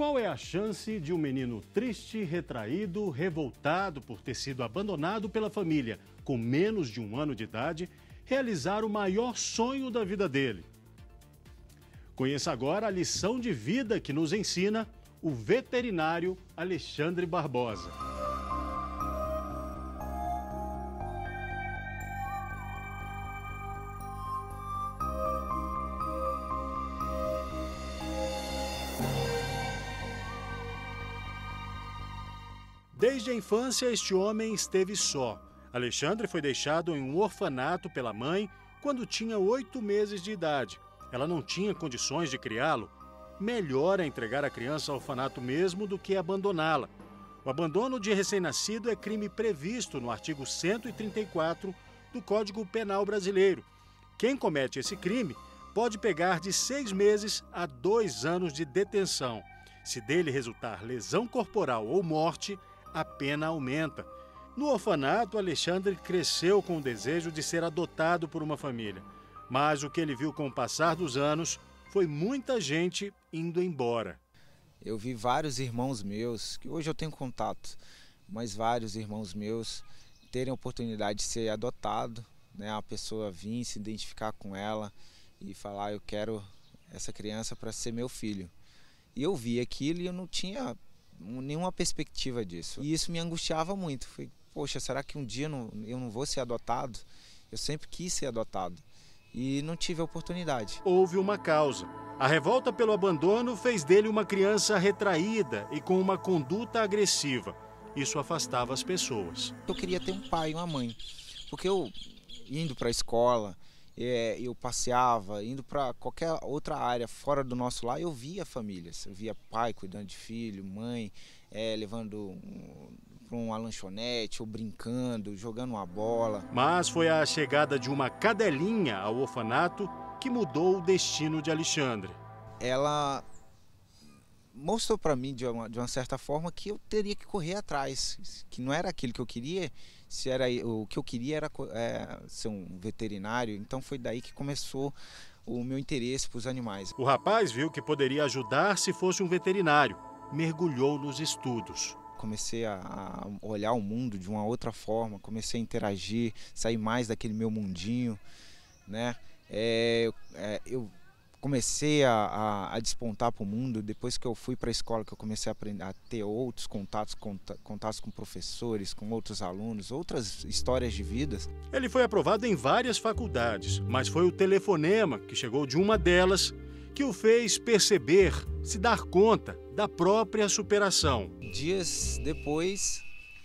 Qual é a chance de um menino triste, retraído, revoltado por ter sido abandonado pela família com menos de 1 ano de idade, realizar o maior sonho da vida dele? Conheça agora a lição de vida que nos ensina o veterinário Alexandre Barbosa. Desde a infância, este homem esteve só. Alexandre foi deixado em um orfanato pela mãe quando tinha 8 meses de idade. Ela não tinha condições de criá-lo. Melhor é entregar a criança ao orfanato mesmo do que abandoná-la. O abandono de recém-nascido é crime previsto no artigo 134 do Código Penal brasileiro. Quem comete esse crime pode pegar de 6 meses a 2 anos de detenção. Se dele resultar lesão corporal ou morte, a pena aumenta. No orfanato, Alexandre cresceu com o desejo de ser adotado por uma família. Mas o que ele viu com o passar dos anos foi muita gente indo embora. Eu vi vários irmãos meus, que hoje eu tenho contato, mas vários irmãos meus terem a oportunidade de ser adotado, né? A pessoa vir se identificar com ela e falar, eu quero essa criança para ser meu filho. E eu vi aquilo e eu não tinha nenhuma perspectiva disso. E isso me angustiava muito. Falei, poxa, será que um dia eu não vou ser adotado? Eu sempre quis ser adotado e não tive a oportunidade. Houve uma causa. A revolta pelo abandono fez dele uma criança retraída e com uma conduta agressiva. Isso afastava as pessoas. Eu queria ter um pai e uma mãe, porque eu indo para a escola, eu passeava, indo para qualquer outra área fora do nosso lar, eu via famílias, eu via pai cuidando de filho, mãe levando para uma lanchonete, ou brincando, jogando uma bola. Mas foi a chegada de uma cadelinha ao orfanato que mudou o destino de Alexandre. Ela mostrou para mim, de uma certa forma, que eu teria que correr atrás, que não era aquilo que eu queria. Se era o que eu queria era ser um veterinário, então foi daí que começou o meu interesse por os animais. O rapaz viu que poderia ajudar se fosse um veterinário. Mergulhou nos estudos. Comecei a olhar o mundo de uma outra forma, comecei a interagir, sair mais daquele meu mundinho, né? Eu comecei a despontar para o mundo depois que eu fui para a escola, que eu comecei a aprender a ter outros contatos com professores, com outros alunos, outras histórias de vidas. Ele foi aprovado em várias faculdades, mas foi o telefonema que chegou de uma delas que o fez perceber, se dar conta da própria superação. Dias depois,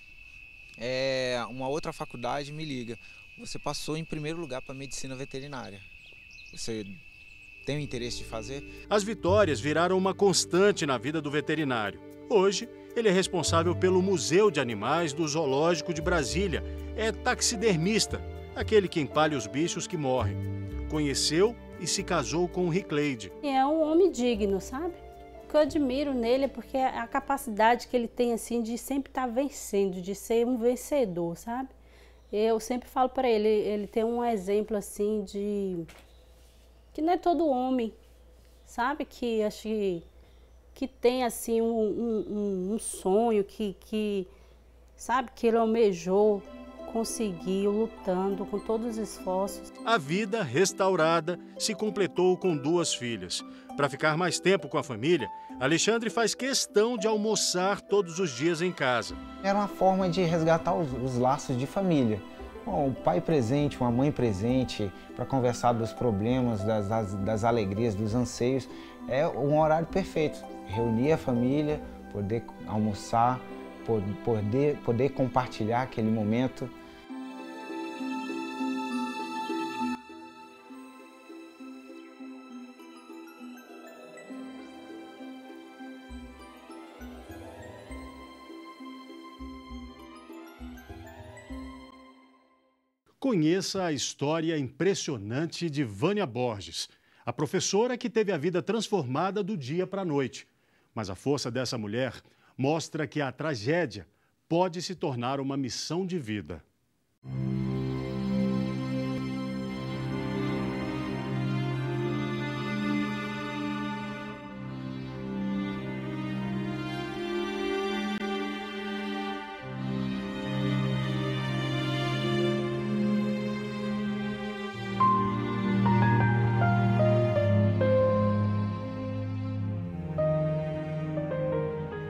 uma outra faculdade me liga. Você passou em primeiro lugar para medicina veterinária. Você tem o interesse de fazer? As vitórias viraram uma constante na vida do veterinário. Hoje, ele é responsável pelo Museu de Animais do Zoológico de Brasília. É taxidermista, aquele que empalha os bichos que morrem. Conheceu e se casou com o Ricleide. É um homem digno, sabe? O que eu admiro nele é porque a capacidade que ele tem assim de sempre estar vencendo, de ser um vencedor, sabe? Eu sempre falo para ele, ele tem um exemplo assim de que não é todo homem, sabe? Que acho que tem assim um sonho que sabe, que ele almejou, conseguiu, lutando com todos os esforços. A vida restaurada se completou com 2 filhas. Para ficar mais tempo com a família, Alexandre faz questão de almoçar todos os dias em casa. Era uma forma de resgatar os laços de família. Um pai presente, uma mãe presente, para conversar dos problemas, das alegrias, dos anseios. É um horário perfeito. Reunir a família, poder almoçar, poder compartilhar aquele momento. Conheça a história impressionante de Vânia Borges, a professora que teve a vida transformada do dia para a noite. Mas a força dessa mulher mostra que a tragédia pode se tornar uma missão de vida.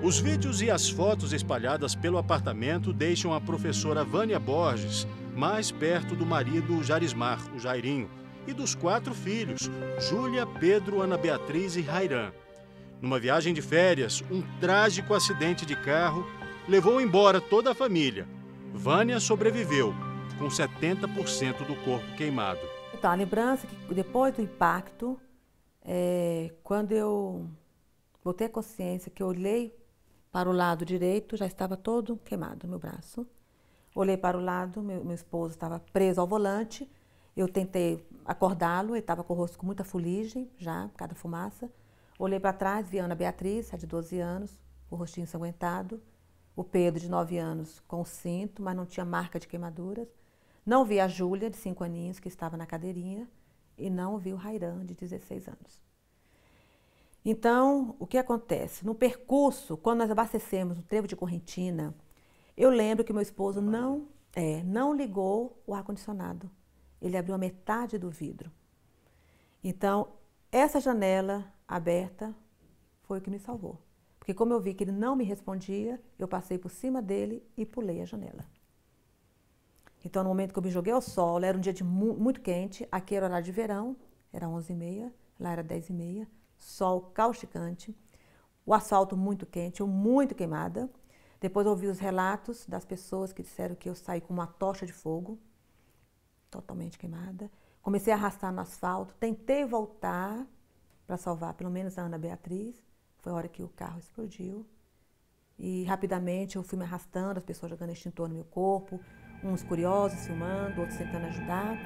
Os vídeos e as fotos espalhadas pelo apartamento deixam a professora Vânia Borges mais perto do marido Jarismar, o Jairinho, e dos 4 filhos, Júlia, Pedro, Ana Beatriz e Rairan. Numa viagem de férias, um trágico acidente de carro levou embora toda a família. Vânia sobreviveu, com 70% do corpo queimado. Então, a lembrança que depois do impacto, quando eu voltei a consciência, que eu olhei para o lado direito, já estava todo queimado, meu braço. Olhei para o lado, meu esposo estava preso ao volante. Eu tentei acordá-lo, ele estava com o rosto com muita fuligem, já, por causa da fumaça. Olhei para trás, vi a Ana Beatriz, de 12 anos, o rostinho ensanguentado. O Pedro, de 9 anos, com cinto, mas não tinha marca de queimaduras. Não vi a Júlia, de 5 aninhos, que estava na cadeirinha. E não vi o Rairan, de 16 anos. Então, o que acontece? No percurso, quando nós abastecemos no trevo de Correntina, eu lembro que meu esposo não ligou o ar-condicionado. Ele abriu a metade do vidro. Então, essa janela aberta foi o que me salvou. Porque como eu vi que ele não me respondia, eu passei por cima dele e pulei a janela. Então, no momento que eu me joguei ao sol, era um dia muito quente, aqui era horário de verão, era 11h30, lá era 10h30, sol causticante, o asfalto muito quente, eu muito queimada. Depois ouvi os relatos das pessoas que disseram que eu saí com uma tocha de fogo, totalmente queimada. Comecei a arrastar no asfalto, tentei voltar para salvar pelo menos a Ana Beatriz. Foi a hora que o carro explodiu. E rapidamente eu fui me arrastando, as pessoas jogando extintor no meu corpo, uns curiosos filmando, outros tentando ajudar.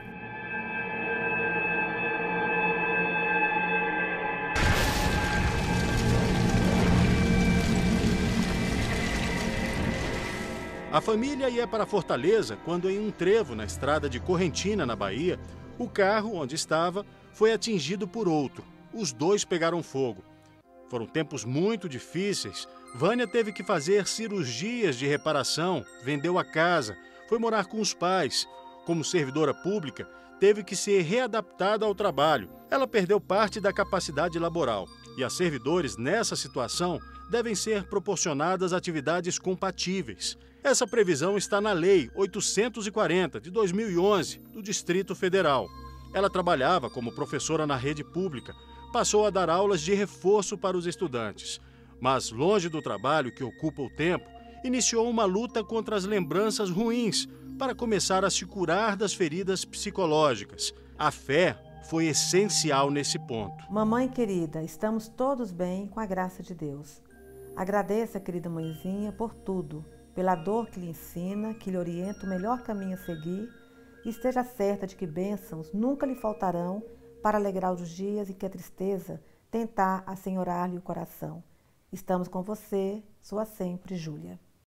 A família ia para Fortaleza quando, em um trevo na estrada de Correntina, na Bahia, o carro onde estava foi atingido por outro. Os 2 pegaram fogo. Foram tempos muito difíceis. Vânia teve que fazer cirurgias de reparação, vendeu a casa, foi morar com os pais. Como servidora pública, teve que ser readaptada ao trabalho. Ela perdeu parte da capacidade laboral. E a servidores, nessa situação, devem ser proporcionadas atividades compatíveis. Essa previsão está na Lei 840, de 2011, do Distrito Federal. Ela trabalhava como professora na rede pública, passou a dar aulas de reforço para os estudantes. Mas, longe do trabalho que ocupa o tempo, iniciou uma luta contra as lembranças ruins para começar a se curar das feridas psicológicas. A fé foi essencial nesse ponto. Mamãe querida, estamos todos bem com a graça de Deus. Agradeça, querida mãezinha, por tudo, pela dor que lhe ensina, que lhe orienta o melhor caminho a seguir, e esteja certa de que bênçãos nunca lhe faltarão para alegrar os dias em que a tristeza tentar assenhorar-lhe o coração. Estamos com você, sua sempre, Júlia.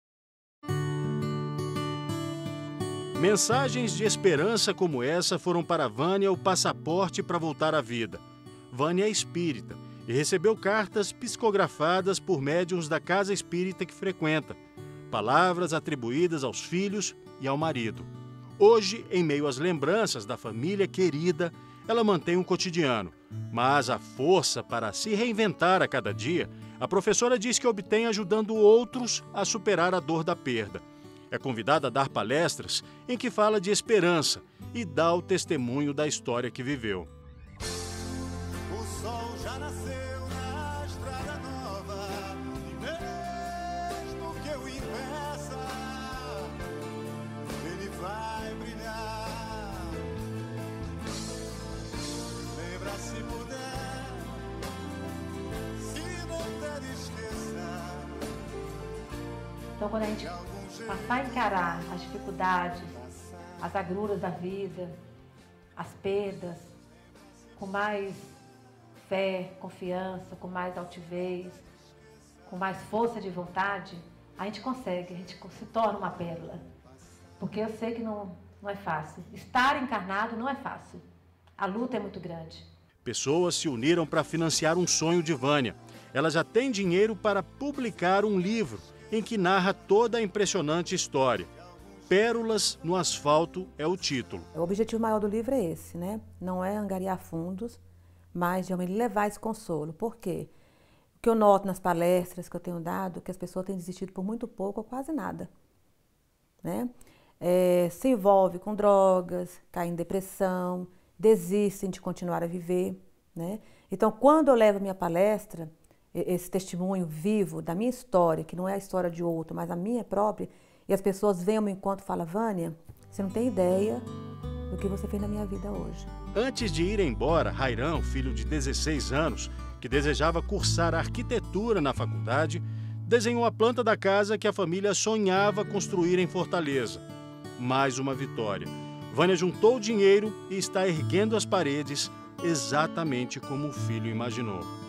Mensagens de esperança como essa foram para Vânia o passaporte para voltar à vida. Vânia é espírita e recebeu cartas psicografadas por médiuns da casa espírita que frequenta. Palavras atribuídas aos filhos e ao marido. Hoje, em meio às lembranças da família querida, ela mantém um cotidiano, mas a força para se reinventar a cada dia, a professora diz que obtém ajudando outros a superar a dor da perda. É convidada a dar palestras em que fala de esperança e dá o testemunho da história que viveu. O sol já nasceu na estrada nova, e mesmo que eu impeça, ele vai brilhar. Lembra se puder, se não der, esqueça. Então, quando a gente passar a encarar as dificuldades, as agruras da vida, as perdas, com mais fé, confiança, com mais altivez, com mais força de vontade, a gente consegue, a gente se torna uma pérola. Porque eu sei que não é fácil. Estar encarnado não é fácil. A luta é muito grande. Pessoas se uniram para financiar um sonho de Vânia. Ela já tem dinheiro para publicar um livro em que narra toda a impressionante história. Pérolas no Asfalto é o título. O objetivo maior do livro é esse, né? Não é angariar fundos, mas realmente levar esse consolo. Por quê? que eu noto nas palestras que eu tenho dado, que as pessoas têm desistido por muito pouco ou quase nada, né? Se envolve com drogas, caem em depressão, desistem de continuar a viver, né? Então, quando eu levo a minha palestra, esse testemunho vivo da minha história, que não é a história de outro, mas a minha própria, e as pessoas vêm ao meu encontro e falam: Vânia, você não tem ideia do que você fez na minha vida hoje. Antes de ir embora, Rairão, filho de 16 anos, que desejava cursar arquitetura na faculdade, desenhou a planta da casa que a família sonhava construir em Fortaleza. Mais uma vitória. Vânia juntou dinheiro e está erguendo as paredes exatamente como o filho imaginou.